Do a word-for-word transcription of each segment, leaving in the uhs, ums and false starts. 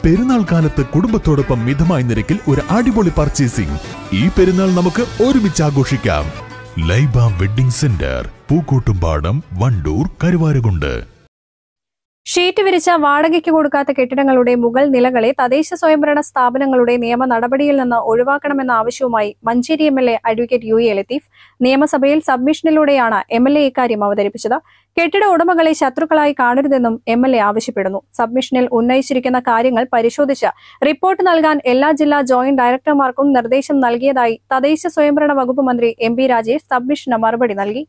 പെരുന്നാൾ കാലത്ത് കുടുംബത്തോടൊപ്പം മിതമായ നിരക്കിൽ ഒരു അടിപൊളി പർച്ചേസിംഗ്. ഈ പെരുന്നാൾ നമുക്ക് ഒരുമിച്ച് ആഘോഷിക്കാം. Laiba wedding centre, Pookkottumpadam, Wandoor, Karuvarakundu. Sheet വിരിച്ച വാടകയ്ക്ക് കൊടുക്കാത്ത കെട്ടിടങ്ങളുടെ മുകൾ നിലകളെ തദ്ദേശ സ്വയംഭരണ സ്ഥാപനങ്ങളുടെ നിയമ നടപടിയിൽ നിന്ന് ഒഴിവാക്കണമെന്ന ആവശ്യവുമായി Manjeri M L A advocate U A Latheef നിയമസഭയിൽ സബ്മിഷനിലൂടെയാണ് എം എൽ എ ഇക്കാര്യം അവതരിപ്പിച്ചത്. കെട്ടിട ഉടമകളെ ശത്രുക്കളായി കാണരുതെന്നും എം എൽ എ ആവശ്യപ്പെടുന്നു. സബ്മിഷനിൽ ഉന്നയിച്ചിരിക്കുന്ന കാര്യങ്ങൾ പരിശോധിച്ച് റിപ്പോർട്ട് നൽകാൻ എല്ലാ ജില്ലാ ജോയിന്റ് ഡയറക്ടർമാർക്കും നിർദ്ദേശം നൽകിയതായി തദ്ദേശ സ്വയംഭരണ വകുപ്പ് മന്ത്രി എം പി രാജേഷ് സബ്മിഷന് മറുപടി നൽകി.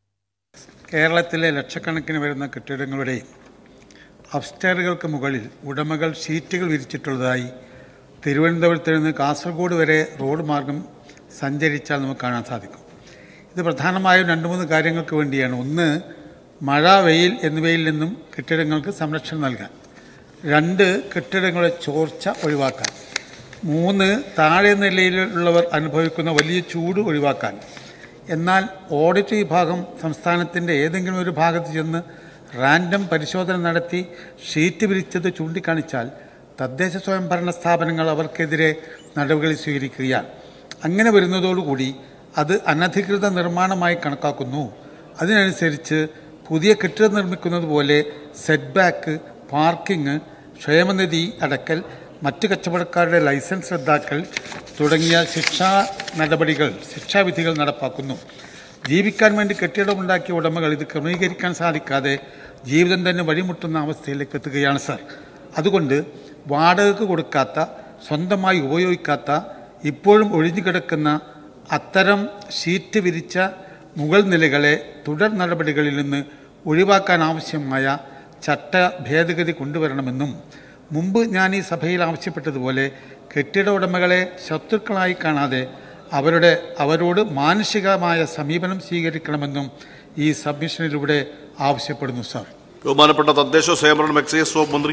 കേരളത്തിലെ ലക്ഷക്കണക്കിന് വരുന്ന കെട്ടിടങ്ങളുടെ അപ്സ്റ്റെയറുകൾക്ക് മുകളിൽ ഉടമകൾ ഷീറ്റുകൾ വിരിച്ചിട്ടുള്ളതായി തിരുവനന്തപുരത്ത് നിന്ന് കാസർഗോഡ് വരെ റോഡ് മാർഗം സഞ്ചരിച്ചാൽ നമുക്ക് കാണാൻ സാധിക്കും. ഇത് പ്രധാനമായും രണ്ട് മൂന്ന് കാര്യങ്ങൾക്ക് വേണ്ടിയാണ്. ഒന്ന്, മഴ, വെയിൽ എന്നിവയിൽ നിന്നും കെട്ടിടങ്ങൾക്ക് സംരക്ഷണം നൽകാൻ. രണ്ട്, കെട്ടിടങ്ങളുടെ ചോർച്ച ഒഴിവാക്കാൻ. മൂന്ന്, താഴെ നിലയിലുള്ളവർ അനുഭവിക്കുന്ന വലിയ ചൂട് ഒഴിവാക്കാൻ. എന്നാൽ ഓഡിറ്റ് വിഭാഗം സംസ്ഥാനത്തിൻ്റെ ഏതെങ്കിലും ഒരു ഭാഗത്ത് ചെന്ന് റാൻഡം പരിശോധന നടത്തി ഷീറ്റ് വിരിച്ചത് ചൂണ്ടിക്കാണിച്ചാൽ തദ്ദേശ സ്വയംഭരണ സ്ഥാപനങ്ങൾ അവർക്കെതിരെ നടപടി സ്വീകരിക്കുകയാണ്. അങ്ങനെ വരുന്നതോടുകൂടി അത് അനധികൃത നിർമ്മാണമായി കണക്കാക്കുന്നു. അതിനനുസരിച്ച് പുതിയ കെട്ടിടം നിർമ്മിക്കുന്നത് പോലെ സെറ്റ് ബാക്ക്, പാർക്കിംഗ്, ക്ഷേമനിധി അടക്കൽ, മറ്റ് കച്ചവടക്കാരുടെ ലൈസൻസ് റദ്ദാക്കൽ തുടങ്ങിയ ശിക്ഷാ നടപടികൾ, ശിക്ഷാവിധികൾ നടപ്പാക്കുന്നു. ജീവിക്കാൻ വേണ്ടി കെട്ടിടമുണ്ടാക്കിയ ഉടമകൾ ഇത് ക്രമീകരിക്കാൻ സാധിക്കാതെ ജീവിതം തന്നെ വഴിമുട്ടുന്ന അവസ്ഥയിലേക്ക് എത്തുകയാണ് സർ. അതുകൊണ്ട് വാടകയ്ക്ക് കൊടുക്കാത്ത, സ്വന്തമായി ഉപയോഗിക്കാത്ത, ഇപ്പോഴും ഒഴിഞ്ഞു കിടക്കുന്ന അത്തരം ഷീറ്റ് വിരിച്ച മുകൾ നിലകളെ തുടർ നടപടികളിൽ നിന്ന് ഒഴിവാക്കാൻ ആവശ്യമായ ചട്ട ഭേദഗതി കൊണ്ടുവരണമെന്നും മുമ്പ് ഞാൻ ഈ സഭയിൽ ആവശ്യപ്പെട്ടതുപോലെ കെട്ടിട ഉടമകളെ ശത്രുക്കളായി കാണാതെ അവരുടെ അവരോട് മാനുഷികമായ സമീപനം സ്വീകരിക്കണമെന്നും ഈ സബ്മിഷനിലൂടെ ആവശ്യപ്പെടുന്നു സാർ. ബഹുമാനപ്പെട്ട തദ്ദേശ സ്വയംഭരണ എക്സൈസ് വകുപ്പ് മന്ത്രി.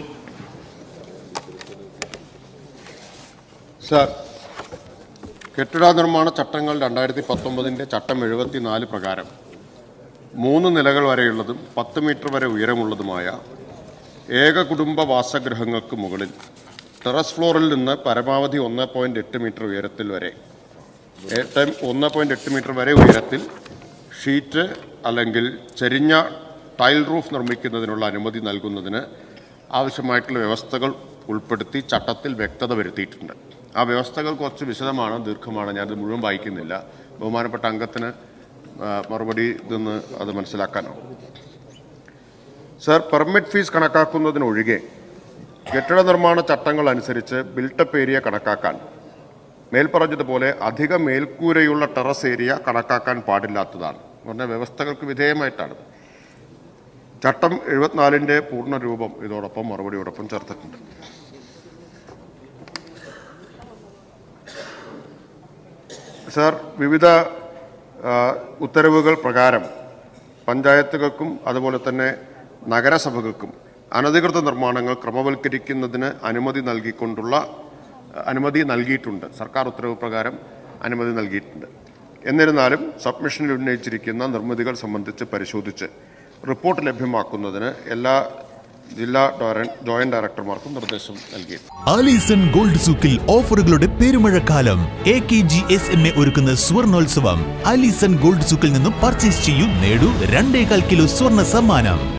സാർ, കെട്ടിട നിർമ്മാണ ചട്ടങ്ങൾ രണ്ടായിരത്തി പത്തൊമ്പതിൻ്റെ ചട്ടം എഴുപത്തിനാല് പ്രകാരം മൂന്ന് നിലകൾ വരെയുള്ളതും പത്ത് മീറ്റർ വരെ ഉയരമുള്ളതുമായ ഏക കുടുംബ വാസഗൃഹങ്ങൾക്ക് മുകളിൽ ടെറസ് ഫ്ലോറിൽ നിന്ന് പരമാവധി ഒന്ന് പോയിന്റ് എട്ട് മീറ്റർ ഉയരത്തിൽ വരെ ഒന്ന് പോയിന്റ് എട്ട് മീറ്റർ വരെ ഉയരത്തിൽ ഷീറ്റ് അല്ലെങ്കിൽ ചെരിഞ്ഞ ടൈൽ റൂഫ് നിർമ്മിക്കുന്നതിനുള്ള അനുമതി നൽകുന്നതിന് ആവശ്യമായിട്ടുള്ള വ്യവസ്ഥകൾ ഉൾപ്പെടുത്തി ചട്ടത്തിൽ വ്യക്തത വരുത്തിയിട്ടുണ്ട്. ആ വ്യവസ്ഥകൾ കുറച്ച് വിശദമാണ്, ദീർഘമാണ്, ഞാനത് മുഴുവൻ വായിക്കുന്നില്ല. ബഹുമാനപ്പെട്ട അംഗത്തിന് മറുപടി ഇതൊന്ന് അത് മനസ്സിലാക്കാനാവും. സർ, പെർമിറ്റ് ഫീസ് കണക്കാക്കുന്നതിനൊഴികെ കെട്ടിട നിർമ്മാണ ചട്ടങ്ങൾ അനുസരിച്ച് ബിൽട്ടപ്പ് ഏരിയ കണക്കാക്കാൻ മേൽപ്പറഞ്ഞതുപോലെ അധിക മേൽക്കൂരയുള്ള ടെറസ് ഏരിയ കണക്കാക്കാൻ പാടില്ലാത്തതാണ്. പറഞ്ഞ വ്യവസ്ഥകൾക്ക് വിധേയമായിട്ടാണ്. ചട്ടം എഴുപത്തിനാലിൻ്റെ പൂർണ്ണരൂപം ഇതോടൊപ്പം മറുപടിയോടൊപ്പം ചേർത്തിട്ടുണ്ട്. സർ, വിവിധ ഉത്തരവുകൾ പ്രകാരം പഞ്ചായത്തുകൾക്കും അതുപോലെ തന്നെ നഗരസഭകൾക്കും അനധികൃത നിർമ്മാണങ്ങൾ ക്രമവൽക്കരിക്കുന്നതിന് അനുമതി നൽകിക്കൊണ്ടുള്ള അനുമതി നൽകിയിട്ടുണ്ട്. സർക്കാർ ഉത്തരവ് പ്രകാരം അനുമതി നൽകിയിട്ടുണ്ട്. എന്നിരുന്നാലും സബ്മിഷനിൽ ഉന്നയിച്ചിരിക്കുന്ന നിർമ്മിതികൾ സംബന്ധിച്ച് പരിശോധിച്ച് റിപ്പോർട്ട് ലഭ്യമാക്കുന്നതിന് എല്ലാ ജില്ലാ ജോയിന്റ് ഡയറക്ടർമാർക്കും നിർദ്ദേശം നൽകി. ആലീസൺ ഗോൾഡ് സൂക്കിൽ ഓഫറുകളുടെ പെരുമഴക്കാലം. A K G S M A ഒരുക്കുന്ന സ്വർണോത്സവം. ആലീസൺ ഗോൾഡ് സൂക്കിൽ നിന്നും പർച്ചേസ് ചെയ്യൂ, നേടൂ രണ്ടേകാൽ കിലോ സ്വർണ്ണ സമ്മാനം.